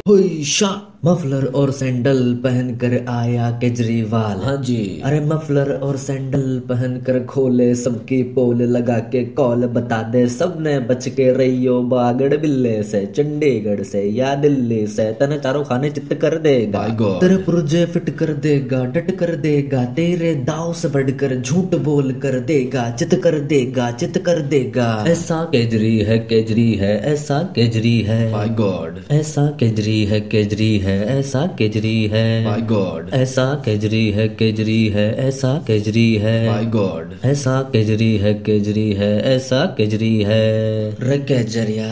हुई शा मफलर और सैंडल पहनकर आया केजरीवाल। हाँ जी। अरे मफलर और सैंडल पहनकर खोले सबकी पोल लगा के कॉल बता दे सबने बच के रहियो बागड़ बिल्ले से चंडीगढ़ से या दिल्ली से तने चारों खाने चित्त कर देगा। तेरे पुर्जे फिट कर देगा डट कर देगा तेरे दाव से बढ़कर झूठ बोल कर देगा चित कर देगा चित कर देगा। ऐसा केजरी है केजरी है ऐसा केजरी है माय गॉड। ऐसा केजरी है केजरी है ऐसा केजरी है माय गॉड। ऐसा केजरी है केजरी है ऐसा केजरी है माय गॉड। ऐसा केजरी है केजरी है ऐसा केजरी है रे केजरिया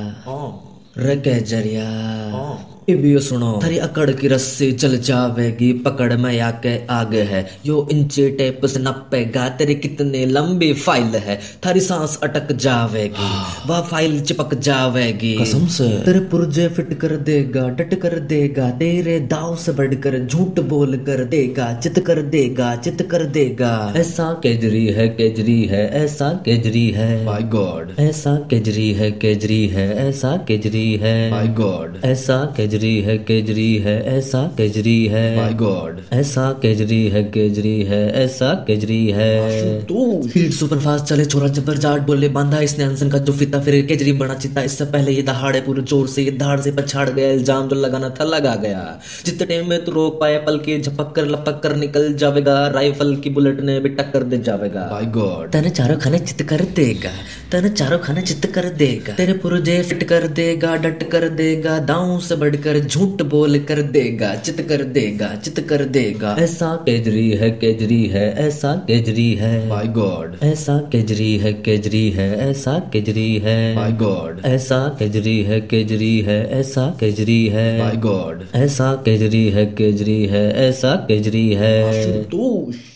रे केजरिया। इबियो सुनो थारी अकड़ की रस्सी चल जावेगी पकड़ में आके आगे है यो इंची टेप से नपेगा तेरी कितनी लंबी फाइल है थारी सांस अटक जावेगी वह फाइल चिपक जावेगी कसम से। तेरे पुर्जे फिट कर देगा डट कर देगा तेरे दाव से बढ़कर झूठ बोल कर देगा चित कर देगा चित कर देगा। ऐसा केजरी है केजरी है ऐसा केजरी है माय गॉड। ऐसा केजरी है केजरी है ऐसा केजरी है माय गॉड। ऐसा केजरी है केजरी है ऐसा केजरी है माय गॉड। ऐसा केजरी है केजरी है ऐसा केजरी है। स्पीड सुपर फास्ट चले छोरा जबर जाट बोले बांधा इसने अनसन का जो फीता फिर केजरी बना चिता इससे पहले ये दहाड़े पूरे जोर से ये धाड़ से पछाड़ गया इल्जाम जो लगाना था लगा गया जितने टाइम में तू रोक पाए पल के झपक कर लपक कर निकल जावेगा राइफल की बुलेट ने भी टक्कर दे जावेगा। My God. तेने चारों खाने चित कर देगा तेने चारों खाने चित कर देगा तेरे पुर्जे फिट कर देगा डट कर देगा दांव से बढ़कर झूठ बोल कर देगा चित कर देगा चित कर देगा। ऐसा केजरी है केजरी है ऐसा केजरी है माय गॉड। ऐसा केजरी है केजरी है ऐसा केजरी है माय गॉड। ऐसा केजरी है केजरी है ऐसा केजरी है माय गॉड। ऐसा केजरी है केजरी है ऐसा केजरी है। आशुतोष।